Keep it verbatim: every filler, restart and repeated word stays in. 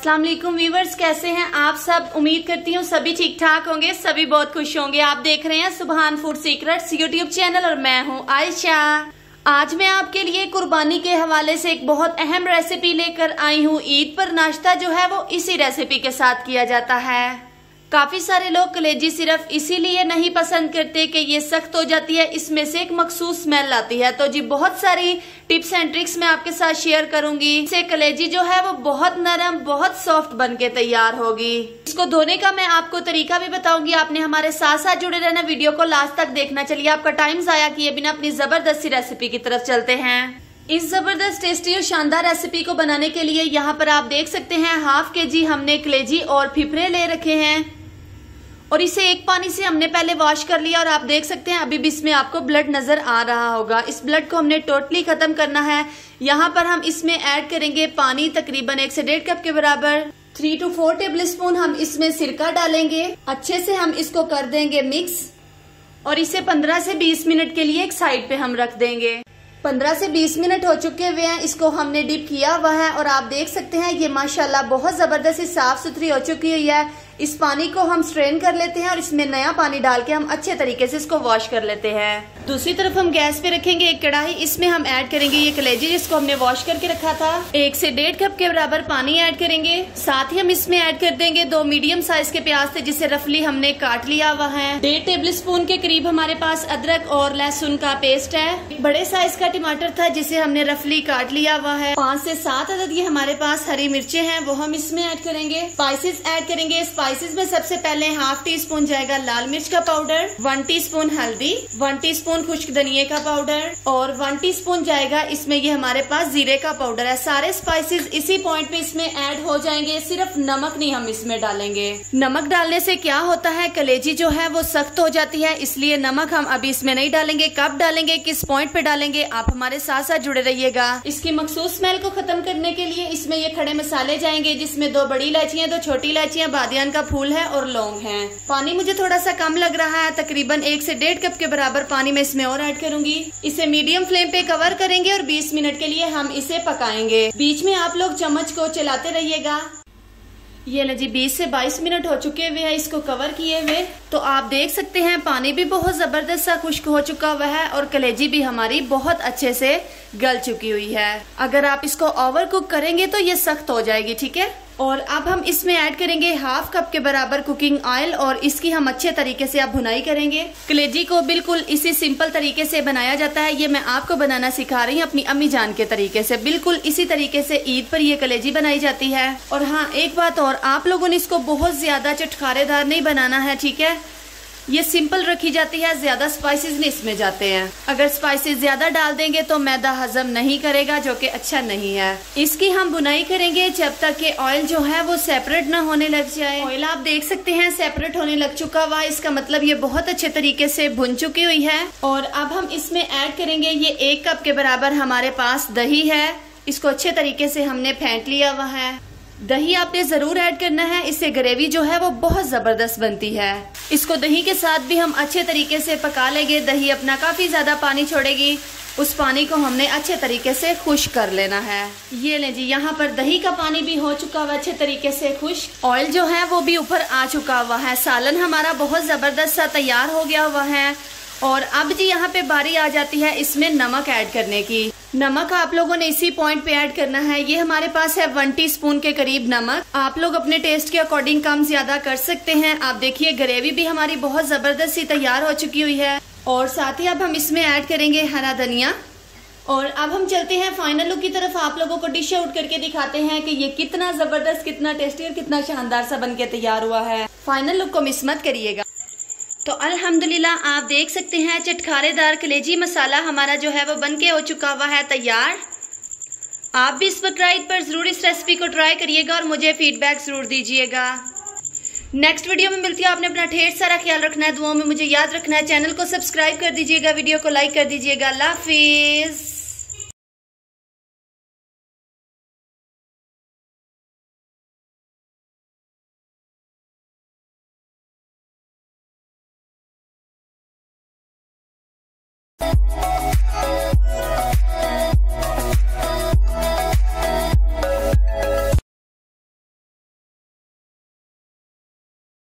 अस्सलाम वालेकुम व्यूवर्स, कैसे हैं आप सब। उम्मीद करती हूँ सभी ठीक ठाक होंगे, सभी बहुत खुश होंगे। आप देख रहे हैं सुभान फूड सीक्रेट्स यूट्यूब चैनल और मैं हूँ आयशा। आज मैं आपके लिए कुर्बानी के हवाले से एक बहुत अहम रेसिपी लेकर आई हूँ। ईद पर नाश्ता जो है वो इसी रेसिपी के साथ किया जाता है। काफी सारे लोग कलेजी सिर्फ इसीलिए नहीं पसंद करते कि ये सख्त हो जाती है, इसमें से एक मखसूस स्मेल आती है। तो जी बहुत सारी टिप्स एंड ट्रिक्स मैं आपके साथ शेयर करूंगी। इससे कलेजी जो है वो बहुत नरम, बहुत सॉफ्ट बन के तैयार होगी। इसको धोने का मैं आपको तरीका भी बताऊंगी। आपने हमारे साथ साथ जुड़े रहना, वीडियो को लास्ट तक देखना। चलिए आपका टाइम जाया किए बिना अपनी जबरदस्ती रेसिपी की तरफ चलते हैं। इस जबरदस्त टेस्टी और शानदार रेसिपी को बनाने के लिए यहाँ पर आप देख सकते हैं हाफ के जी हमने कलेजी और फिफरे ले रखे हैं और इसे एक पानी से हमने पहले वॉश कर लिया। और आप देख सकते हैं अभी भी इसमें आपको ब्लड नजर आ रहा होगा। इस ब्लड को हमने टोटली खत्म करना है। यहाँ पर हम इसमें ऐड करेंगे पानी, तकरीबन एक से डेढ़ कप के बराबर। Three to four tablespoon हम इसमें सिरका डालेंगे। अच्छे से हम इसको कर देंगे मिक्स और इसे पंद्रह से बीस मिनट के लिए एक साइड पे हम रख देंगे। पंद्रह से बीस मिनट हो चुके हुए हैं, इसको हमने डिप किया हुआ है और आप देख सकते हैं ये माशाल्लाह बहुत जबरदस्त साफ सुथरी हो चुकी हुई है। इस पानी को हम स्ट्रेन कर लेते हैं और इसमें नया पानी डाल के हम अच्छे तरीके से इसको वॉश कर लेते हैं। दूसरी तरफ हम गैस पे रखेंगे एक कढ़ाई। इसमें हम ऐड करेंगे ये कलेजी जिसको हमने वॉश करके रखा था। एक से डेढ़ कप के बराबर पानी ऐड करेंगे। साथ ही हम इसमें ऐड कर देंगे दो मीडियम साइज के प्याज थे जिसे रफली हमने काट लिया हुआ है। डेढ़ टेबल स्पून के करीब हमारे पास अदरक और लहसुन का पेस्ट है। बड़े साइज का टमाटर था जिसे हमने रफली काट लिया हुआ है। पाँच से सात अदद ये हमारे पास हरी मिर्चें हैं, वो हम इसमें ऐड करेंगे। स्पाइसेस ऐड करेंगे। स्पाइसेस में सबसे पहले हाफ टी स्पून जाएगा लाल मिर्च का पाउडर, वन टीस्पून हल्दी, वन टीस्पून खुश्क धनिया का पाउडर और वन टीस्पून जाएगा इसमें ये हमारे पास जीरे का पाउडर है। सारे स्पाइसेस इसी पॉइंट पे इसमें ऐड हो जाएंगे। सिर्फ नमक नहीं हम इसमें डालेंगे। नमक डालने से क्या होता है, कलेजी जो है वो सख्त हो जाती है, इसलिए नमक हम अभी इसमें नहीं डालेंगे। कब डालेंगे, किस पॉइंट पे डालेंगे, आप हमारे साथ साथ जुड़े रहिएगा। इसकी मखसूस स्मेल को खत्म करने के लिए इसमें ये खड़े मसाले जाएंगे जिसमें दो बड़ी इलायचियाँ, दो छोटी इलायचियाँ, बादियान का फूल है और लौंग है। पानी मुझे थोड़ा सा कम लग रहा है, तकरीबन एक से डेढ़ कप के बराबर पानी मैं इसमें और ऐड करूंगी। इसे मीडियम फ्लेम पे कवर करेंगे और बीस मिनट के लिए हम इसे पकाएंगे। बीच में आप लोग चम्मच को चलाते रहिएगा। ये ले जी बीस से बाईस मिनट हो चुके हुए हैं इसको कवर किए हुए। तो आप देख सकते हैं पानी भी बहुत जबरदस्त सा खुश्क हो चुका हुआ है और कलेजी भी हमारी बहुत अच्छे से गल चुकी हुई है। अगर आप इसको ओवर कुक करेंगे तो ये सख्त हो जाएगी, ठीक है। और अब हम इसमें ऐड करेंगे हाफ कप के बराबर कुकिंग ऑयल और इसकी हम अच्छे तरीके से अब भुनाई करेंगे। कलेजी को बिल्कुल इसी सिंपल तरीके से बनाया जाता है। ये मैं आपको बनाना सिखा रही हूँ अपनी अम्मी जान के तरीके से। बिल्कुल इसी तरीके से ईद पर ये कलेजी बनाई जाती है। और हाँ, एक बात और, आप लोगों ने इसको बहुत ज्यादा चटखारेदार नहीं बनाना है, ठीक है। ये सिंपल रखी जाती है, ज्यादा स्पाइसेस नहीं इसमें जाते हैं। अगर स्पाइसेस ज्यादा डाल देंगे तो मैदा हजम नहीं करेगा, जो कि अच्छा नहीं है। इसकी हम बुनाई करेंगे जब तक कि ऑयल जो है वो सेपरेट ना होने लग जाए। ऑयल आप देख सकते हैं सेपरेट होने लग चुका हुआ, इसका मतलब ये बहुत अच्छे तरीके से भुन चुकी हुई है। और अब हम इसमें ऐड करेंगे ये एक कप के बराबर हमारे पास दही है। इसको अच्छे तरीके से हमने फेंट लिया हुआ है। दही आपने जरूर ऐड करना है, इससे ग्रेवी जो है वो बहुत जबरदस्त बनती है। इसको दही के साथ भी हम अच्छे तरीके से पका लेंगे। दही अपना काफी ज्यादा पानी छोड़ेगी, उस पानी को हमने अच्छे तरीके से खुश्क कर लेना है। ये ले जी, यहाँ पर दही का पानी भी हो चुका हुआ अच्छे तरीके से खुश्क। ऑयल जो है वो भी ऊपर आ चुका हुआ है। सालन हमारा बहुत जबरदस्त सा तैयार हो गया हुआ है। और अब जी यहाँ पे बारी आ जाती है इसमें नमक ऐड करने की। नमक आप लोगों ने इसी पॉइंट पे ऐड करना है। ये हमारे पास है वन टीस्पून के करीब नमक। आप लोग अपने टेस्ट के अकॉर्डिंग कम ज्यादा कर सकते हैं। आप देखिए ग्रेवी भी हमारी बहुत जबरदस्त सी तैयार हो चुकी हुई है। और साथ ही अब हम इसमें ऐड करेंगे हरा धनिया। और अब हम चलते हैं फाइनल लुक की तरफ। आप लोगों को डिश आउट करके दिखाते हैं कि ये कितना जबरदस्त, कितना टेस्टी और कितना शानदार सा बन के तैयार हुआ है। फाइनल लुक को मिस मत करिएगा। तो अल्हम्दुलिल्लाह आप देख सकते हैं चटखारेदार कलेजी मसाला हमारा जो है वो बनके हो चुका हुआ है तैयार। आप भी इस बकरा ईद पर जरूर इस रेसिपी को ट्राई करिएगा और मुझे फीडबैक जरूर दीजिएगा। नेक्स्ट वीडियो में मिलती है। आपने अपना ढेर सारा ख्याल रखना है, दुआओं में मुझे याद रखना है। चैनल को सब्सक्राइब कर दीजिएगा, वीडियो को लाइक कर दीजिएगा। अल्लाह हाफिज।